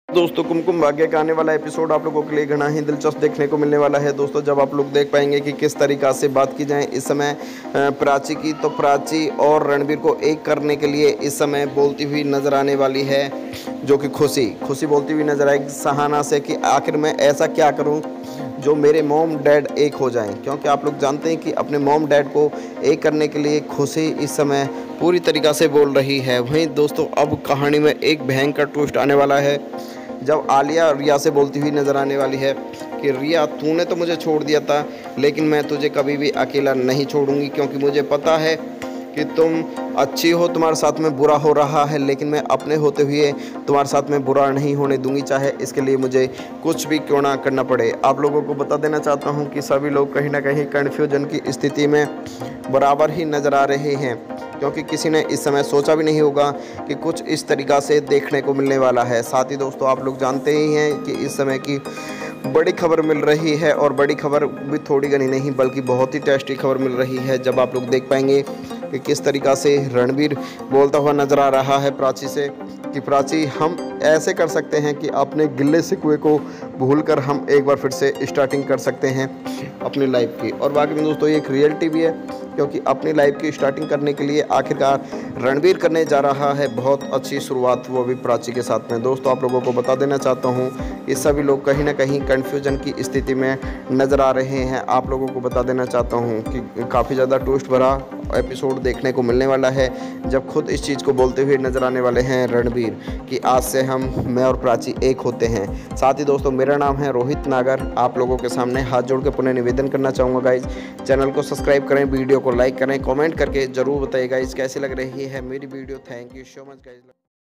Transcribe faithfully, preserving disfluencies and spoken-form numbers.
दोस्तों कुमकुम भाग्य का आने वाला एपिसोड आप लोगों के लिए घना ही दिलचस्प देखने को मिलने वाला है। दोस्तों जब आप लोग देख पाएंगे कि किस तरीक़ा से बात की जाए इस समय प्राची की, तो प्राची और रणबीर को एक करने के लिए इस समय बोलती हुई नज़र आने वाली है, जो कि खुशी खुशी बोलती हुई नज़र आएगी सहाना से कि आखिर मैं ऐसा क्या करूं जो मेरे मॉम डैड एक हो जाएं। क्योंकि आप लोग जानते हैं कि अपने मॉम डैड को एक करने के लिए खुशी इस समय पूरी तरीक़ा से बोल रही है। वहीं दोस्तों अब कहानी में एक भयंकर ट्विस्ट आने वाला है, जब आलिया रिया से बोलती हुई नज़र आने वाली है कि रिया तूने तो मुझे छोड़ दिया था, लेकिन मैं तुझे कभी भी अकेला नहीं छोड़ूंगी, क्योंकि मुझे पता है कि तुम अच्छी हो, तुम्हारे साथ में बुरा हो रहा है, लेकिन मैं अपने होते हुए तुम्हारे साथ में बुरा नहीं होने दूंगी, चाहे इसके लिए मुझे कुछ भी क्यों ना करना पड़े। आप लोगों को बता देना चाहता हूं कि सभी लोग कहीं ना कहीं कन्फ्यूजन की स्थिति में बराबर ही नज़र आ रहे हैं, क्योंकि किसी ने इस समय सोचा भी नहीं होगा कि कुछ इस तरीक़ा से देखने को मिलने वाला है। साथ ही दोस्तों आप लोग जानते ही हैं कि इस समय की बड़ी खबर मिल रही है, और बड़ी खबर भी थोड़ी घनी नहीं बल्कि बहुत ही टेस्टी खबर मिल रही है, जब आप लोग देख पाएंगे कि किस तरीक़ा से रणबीर बोलता हुआ नज़र आ रहा है प्राची से कि प्राची हम ऐसे कर सकते हैं कि अपने गिल्ले शिकवे को भूलकर हम एक बार फिर से स्टार्टिंग कर सकते हैं अपनी लाइफ की। और बाकी में दोस्तों ये एक रियलिटी भी है, क्योंकि अपनी लाइफ की स्टार्टिंग करने के लिए आखिरकार रणबीर करने जा रहा है बहुत अच्छी शुरुआत, वो भी प्राची के साथ में। दोस्तों आप लोगों को बता देना चाहता हूँ कि सभी लोग कहीं ना कहीं कन्फ्यूजन की स्थिति में नज़र आ रहे हैं। आप लोगों को बता देना चाहता हूँ कि काफ़ी ज़्यादा ट्विस्ट भरा एपिसोड देखने को मिलने वाला है, जब खुद इस चीज़ को बोलते हुए नज़र आने वाले हैं रणबीर कि आज से हम मैं और प्राची एक होते हैं। साथ ही दोस्तों मेरा नाम है रोहित नागर। आप लोगों के सामने हाथ जोड़ के पुनः निवेदन करना चाहूँगा गाइज, चैनल को सब्सक्राइब करें, वीडियो को लाइक करें, कमेंट करके ज़रूर बताइए गाइज कैसी लग रही है मेरी video. Thank you so much guys.